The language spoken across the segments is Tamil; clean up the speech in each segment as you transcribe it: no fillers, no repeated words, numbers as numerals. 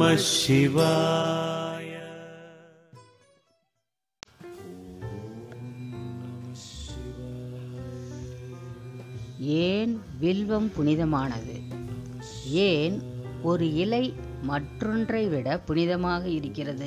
சிவாய. ஏன் வில்வம் புனிதமானது? ஏன் ஒரு இலை மற்றொன்றை விட புனிதமாக இருக்கிறது?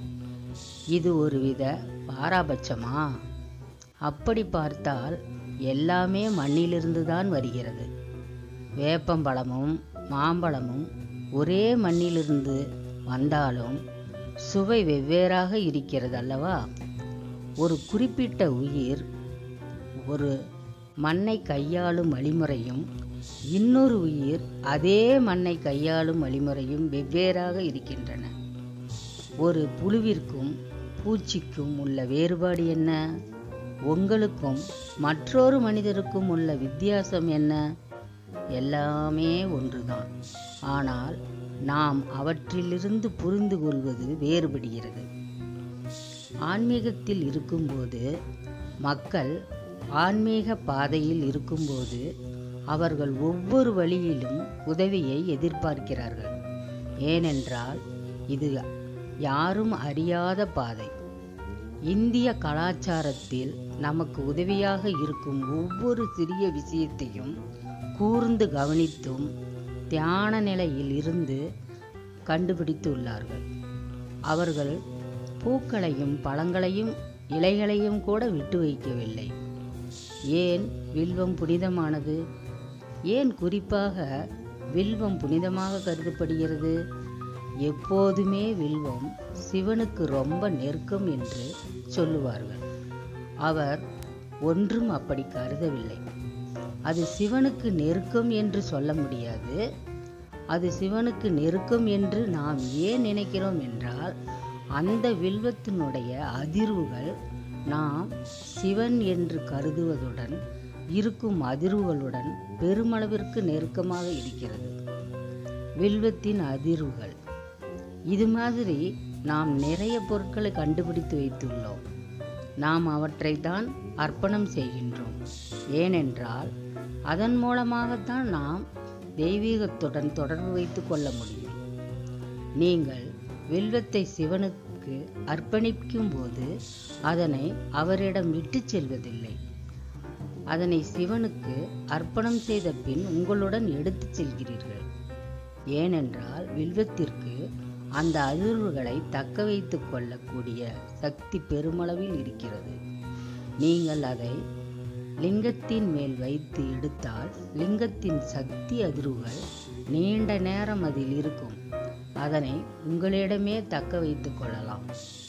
இது ஒருவித பாராபட்சமா? அப்படி பார்த்தால் எல்லாமே மண்ணிலிருந்து தான் வருகிறது. வேப்பம்பழமும் மாம்பழமும் ஒரே மண்ணிலிருந்து வந்தாலும் சுவை வெவ்வேறாக இருக்கிறது அல்லவா? ஒரு குறிப்பிட்ட உயிர் ஒரு மண்ணை கையாளும் வழிமுறையும் இன்னொரு உயிர் அதே மண்ணை கையாளும் வழிமுறையும் வெவ்வேறாக இருக்கின்றன. ஒரு புழுவிற்கும் பூச்சிக்கும் உள்ள வேறுபாடு என்ன? உங்களுக்கும் மற்றொரு மனிதருக்கும் உள்ள வித்தியாசம் என்ன? எல்லாமே ஒன்றுதான். ஆனால் நாம் அவற்றிலிருந்து புரிந்து கொள்வது வேறுபடுகிறது. ஆன்மீகத்தில் இருக்கும்போது, மக்கள் ஆன்மீக பாதையில் இருக்கும்போது அவர்கள் ஒவ்வொரு வழியிலும் உதவியை எதிர்பார்க்கிறார்கள். ஏனென்றால் இது யாரும் அறியாத பாதை. இந்திய கலாச்சாரத்தில் நமக்கு உதவியாக இருக்கும் ஒவ்வொரு சிறிய விஷயத்தையும் கூர்ந்து கவனித்தும் தியான நிலையில் இருந்து கண்டுபிடித்துள்ளார்கள். அவர்கள் பூக்களையும் பழங்களையும் இலைகளையும் கூட விட்டு வைக்கவில்லை. ஏன் வில்வம் புனிதமானது? ஏன் குறிப்பாக வில்வம் புனிதமாக கருதப்படுகிறது? எப்போதுமே வில்வம் சிவனுக்கு ரொம்ப நெருக்கம் என்று சொல்லுவார்கள். அவர் ஒன்றும் அப்படி கருதவில்லை. அது சிவனுக்கு நெருக்கம் என்று சொல்ல முடியாது. அது சிவனுக்கு நெருக்கம் என்று நாம் ஏன் நினைக்கிறோம் என்றால், அந்த வில்வத்தினுடைய அதிர்வுகள் நாம் சிவன் என்று கருதுவதுடன் இருக்கும் அதிர்வுகளுடன் பெருமளவிற்கு நெருக்கமாக இருக்கிறது. வில்வத்தின் அதிர்வுகள் இது மாதிரி நாம் நிறைய பொருட்களை கண்டுபிடித்து வைத்துள்ளோம். நாம் அவற்றை தான் அர்ப்பணம் செய்கின்றோம். ஏனென்றால் அதன் மூலமாகத்தான் நாம் தெய்வீகத்துடன் தொடர்பு வைத்து கொள்ள முடியும். நீங்கள் வில்வத்தை சிவனுக்கு அர்ப்பணிக்கும் போது அதனை அவரிடம் விட்டு செல்வதில்லை. அதனை சிவனுக்கு அர்ப்பணம் செய்த பின் உங்களுடன் எடுத்து செல்கிறீர்கள். ஏனென்றால் வில்வத்திற்கு அந்த அதிர்வுகளை தக்க வைத்து கொள்ளக்கூடிய சக்தி பெருமளவில் இருக்கிறது. நீங்கள் அதை லிங்கத்தின் மேல் வைத்து எடுத்தால் லிங்கத்தின் சக்தி அதிர்வுகள் நீண்ட நேரம் அதில் இருக்கும். அதனை உங்களிடமே தக்க வைத்து கொள்ளலாம்.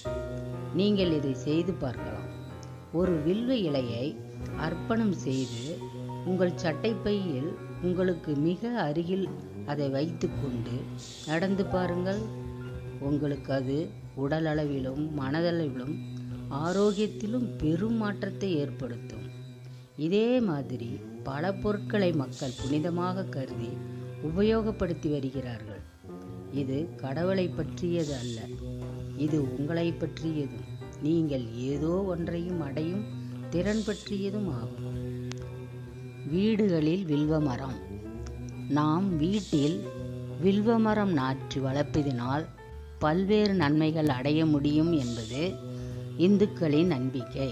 நீங்கள் இதை செய்து பார்க்கலாம். ஒரு வில்வ இலையை அர்ப்பணம் செய்து உங்கள் சட்டைப்பையில் உங்களுக்கு மிக அருகில் அதை வைத்து கொண்டு நடந்து பாருங்கள். உங்களுக்கு அது உடல் அளவிலும் மனதளவிலும் ஆரோக்கியத்திலும் பெரும் மாற்றத்தை ஏற்படுத்தும். இதே மாதிரி பல பொருட்களை மக்கள் புனிதமாக கருதி உபயோகப்படுத்தி வருகிறார்கள். இது கடவுளை பற்றியது அல்ல, இது உங்களை பற்றியதும் நீங்கள் ஏதோ ஒன்றையும் அடையும் திறன் பற்றியதும் ஆகும். வீடுகளில் வில்வமரம். நாம் வீட்டில் வில்வமரம் நாற்றி வளர்ப்பதினால் பல்வேறு நன்மைகள் அடைய முடியும் என்பது இந்துக்களின் நம்பிக்கை.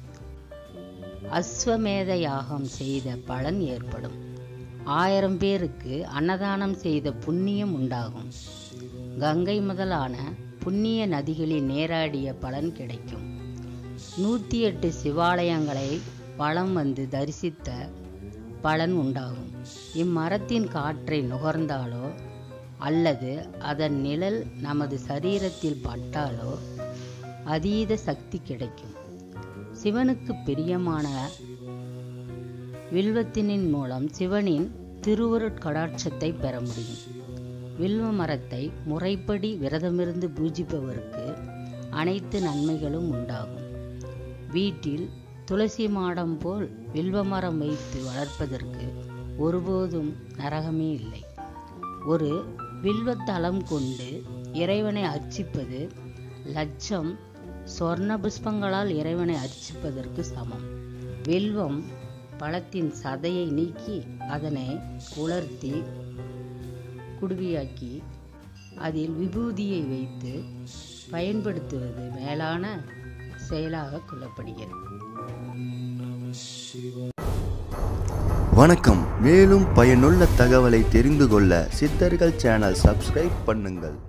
அஸ்வமேத யாகம் செய்த பலன் ஏற்படும். 1000 பேருக்கு அன்னதானம் செய்த புண்ணியம் உண்டாகும். கங்கை முதலான புண்ணிய நதிகளில் நீராடிய பலன் கிடைக்கும். 108 சிவாலயங்களை வலம் வந்து தரிசித்த பலன் உண்டாகும். இம்மரத்தின் காற்றை நுகர்ந்தாலோ அல்லது அதன் நிழல் நமது சரீரத்தில் பட்டாலோ அதீத சக்தி கிடைக்கும். சிவனுக்கு பிரியமான வில்வத்தினின் மூலம் சிவனின் திருவருட்கடாட்சத்தை பெற முடியும். வில்வ மரத்தை முறைப்படி விரதமிருந்து பூஜிப்பவருக்கு அனைத்து நன்மைகளும் உண்டாகும். வீட்டில் துளசி மாடம் போல் வில்வமரம் வைத்து வளர்ப்பதற்கு ஒருபோதும் நரகமே இல்லை. ஒரு வில்வத்தலம் கொண்டு இறைவனை அர்ச்சிப்பது லட்சம் சொர்ண புஷ்பங்களால் இறைவனை அர்ச்சிப்பதற்கு சமம். வில்வம் பழத்தின் சதையை நீக்கி அதனை உலர்த்தி குடுவியாக்கி அதில் விபூதியை வைத்து பயன்படுத்துவது மேலான செயலாக கொள்ளப்படுகிறது. வணக்கம். மேலும் பயனுள்ள தகவலை தெரிந்து கொள்ள சித்தர்கள் சேனல் சப்ஸ்கிரைப் பண்ணுங்கள்.